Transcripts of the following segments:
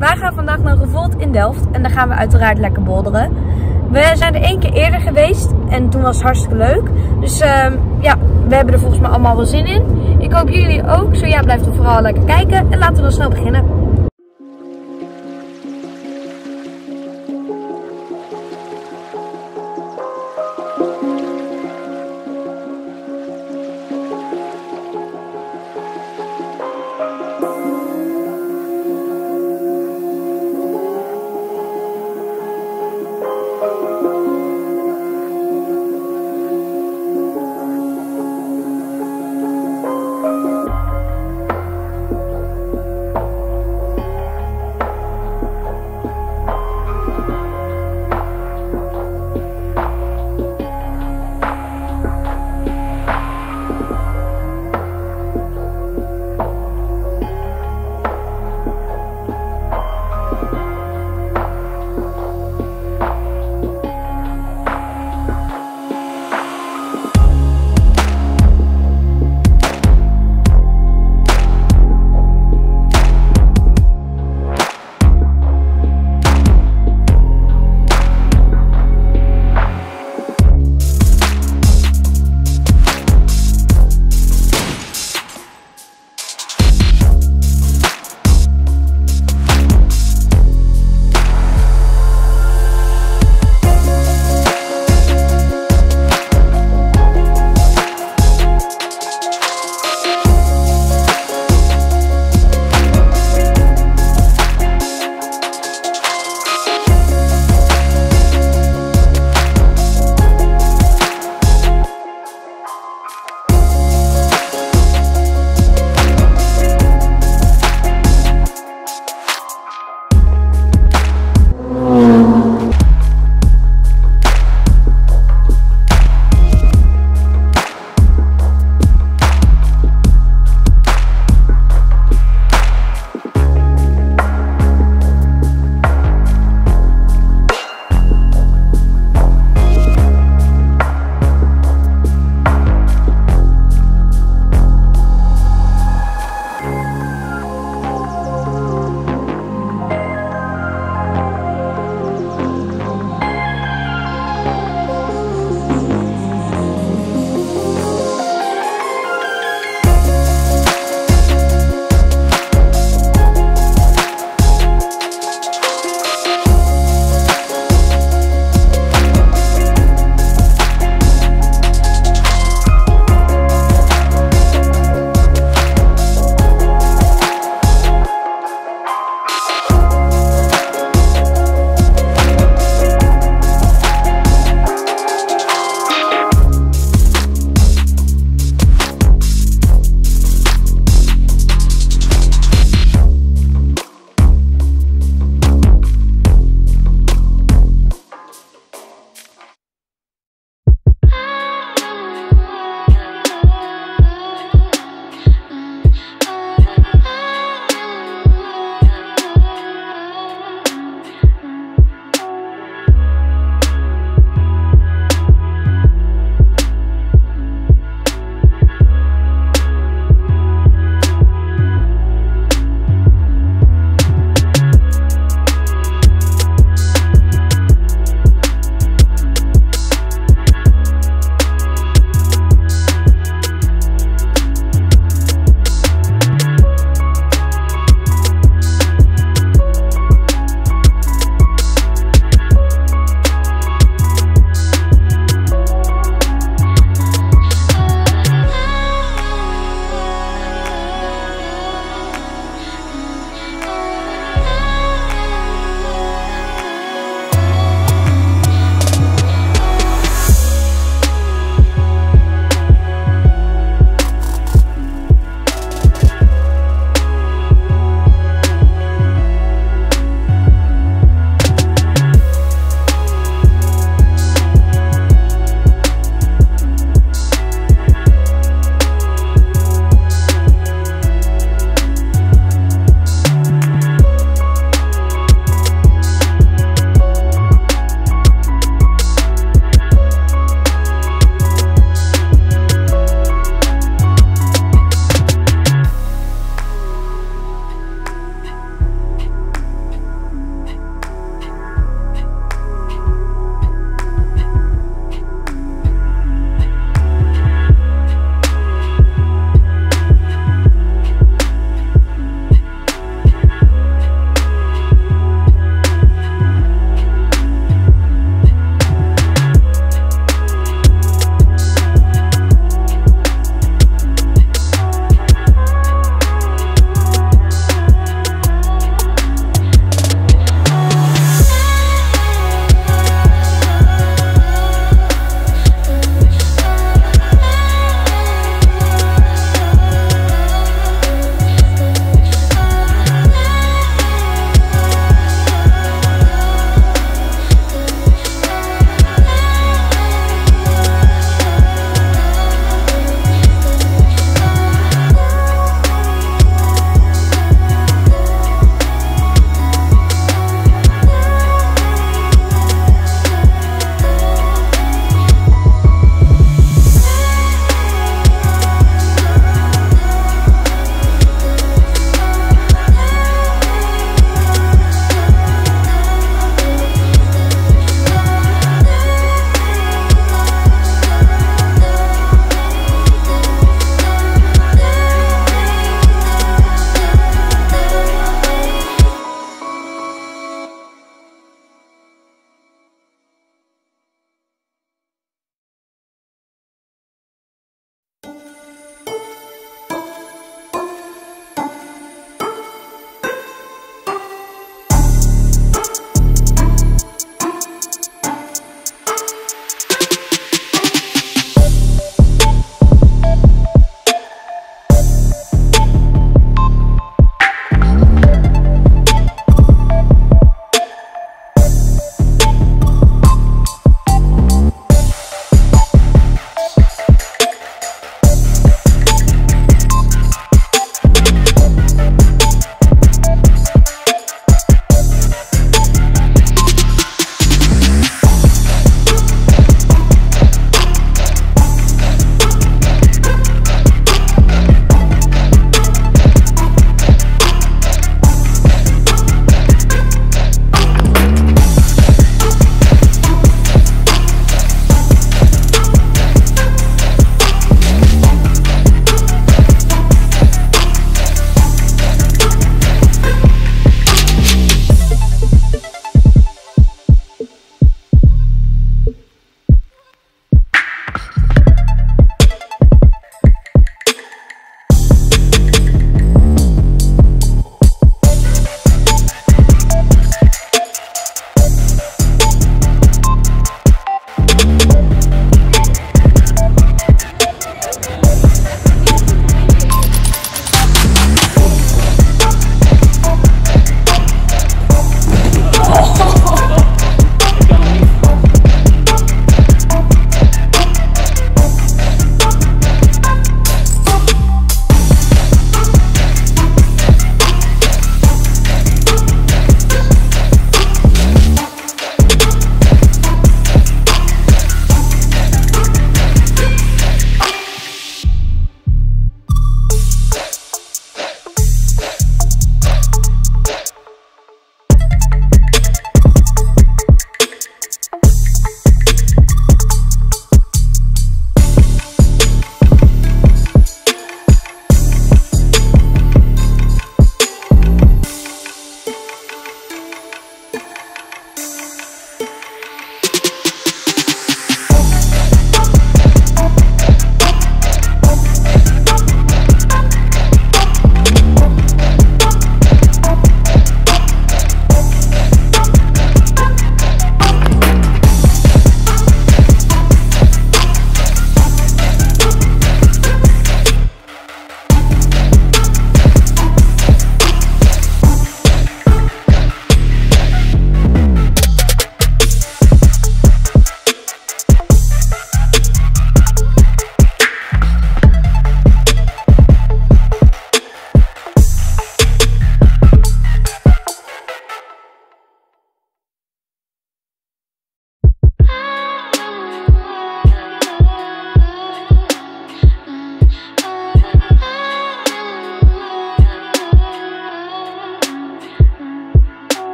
Wij gaan vandaag naar Revolt in Delft en daar gaan we uiteraard lekker boulderen. We zijn er 1 keer eerder geweest en toen was het hartstikke leuk. Dus ja, we hebben er volgens mij allemaal wel zin in. Ik hoop jullie ook. Zo ja, blijf er vooral lekker kijken en laten we dan snel beginnen.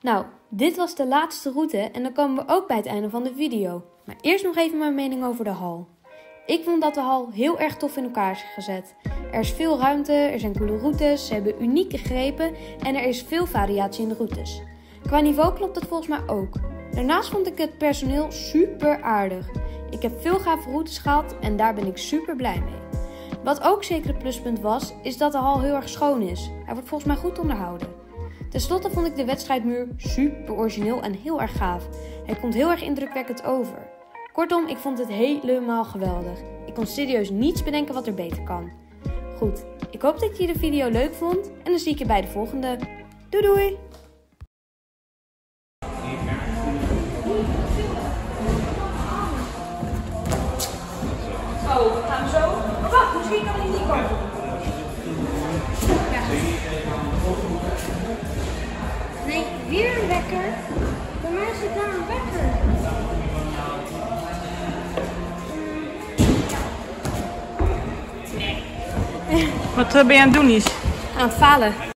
Nou, dit was de laatste route en dan komen we ook bij het einde van de video. Maar eerst nog even mijn mening over de hal. Ik vond dat de hal heel erg tof in elkaar is gezet. Er is veel ruimte, er zijn coole routes, ze hebben unieke grepen en er is veel variatie in de routes. Qua niveau klopt het volgens mij ook. Daarnaast vond ik het personeel super aardig. Ik heb veel gave routes gehad en daar ben ik super blij mee. Wat ook zeker een pluspunt was, is dat de hal heel erg schoon is. Hij wordt volgens mij goed onderhouden. Ten slotte vond ik de wedstrijdmuur super origineel en heel erg gaaf. Hij komt heel erg indrukwekkend over. Kortom, ik vond het helemaal geweldig. Ik kon serieus niets bedenken wat er beter kan. Goed, ik hoop dat je de video leuk vond en dan zie ik je bij de volgende. Doei doei! Oh, gaan we zo? Oh, wacht, misschien kan ik niet komen. Ja. Nee, weer een wekker. Bij mij zit daar een wekker. Wat ben je aan het doen, Is? Aan het falen.